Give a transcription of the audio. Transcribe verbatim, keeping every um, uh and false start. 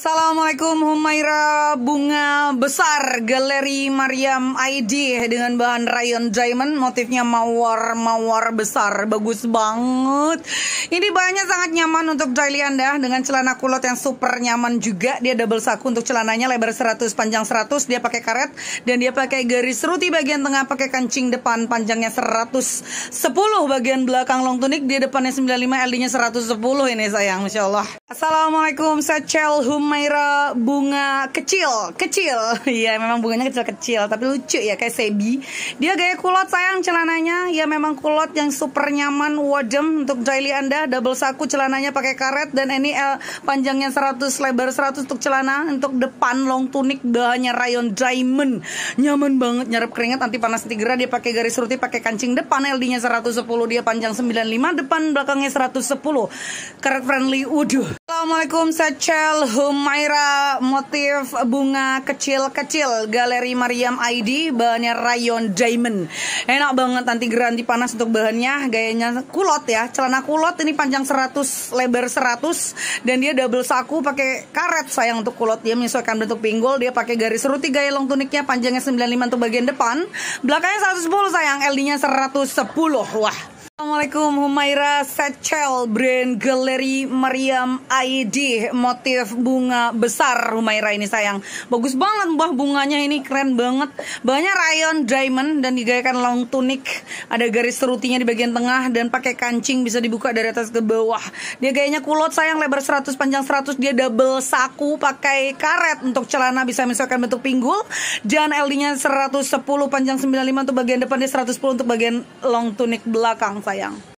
Assalamualaikum Humaira, bunga besar Galeri Mariam I D dengan bahan rayon diamond, motifnya mawar-mawar besar, bagus banget. Ini bahannya sangat nyaman untuk daily Anda dengan celana kulot yang super nyaman juga. Dia double saku untuk celananya, lebar seratus, panjang seratus, dia pakai karet dan dia pakai garis ruti bagian tengah, pakai kancing depan, panjangnya seratus sepuluh, bagian belakang long tunik, dia depannya sembilan puluh lima, L D-nya seratus sepuluh ini sayang, Masya Allah. Assalamualaikum, saya Cel Humaira, bunga kecil, kecil. Iya, memang bunganya kecil-kecil, tapi lucu ya, kayak sebi. Dia gaya kulot sayang celananya. Ya memang kulot yang super nyaman, wadem untuk daily Anda. Double saku celananya pakai karet dan ini L, panjangnya seratus, lebar seratus untuk celana. Untuk depan long tunik bahannya rayon diamond. Nyaman banget, nyerap keringat, anti panas, anti gerah. Dia pakai garis ruti, pakai kancing depan, L D-nya seratus sepuluh, dia panjang sembilan puluh lima, depan belakangnya seratus sepuluh. Karet friendly, waduh. Assalamualaikum, saya Cel Humaira, motif bunga kecil-kecil Galeri Mariam I D, bahannya rayon diamond. Enak banget, anti gerah, anti panas untuk bahannya. Gayanya kulot ya, celana kulot, ini panjang seratus, lebar seratus, dan dia double saku pakai karet sayang untuk kulot. Dia menyesuaikan bentuk pinggul, dia pakai garis ruti gaya long tuniknya, panjangnya sembilan puluh lima untuk bagian depan, belakangnya seratus sepuluh sayang, L D-nya seratus sepuluh. Wah. Assalamualaikum Humaira, Secel brand Galeri Mariam I D, motif bunga besar Humaira ini sayang. Bagus banget mbah, bunganya ini keren banget. Bahannya rayon diamond dan digayakan long tunik. Ada garis rutinya di bagian tengah dan pakai kancing, bisa dibuka dari atas ke bawah. Dia gayanya kulot sayang, lebar seratus, panjang seratus, dia double saku pakai karet untuk celana, bisa menyesuaikan bentuk pinggul, dan L D-nya seratus sepuluh, panjang sembilan puluh lima untuk bagian depan, dia seratus sepuluh untuk bagian long tunik belakang sayang.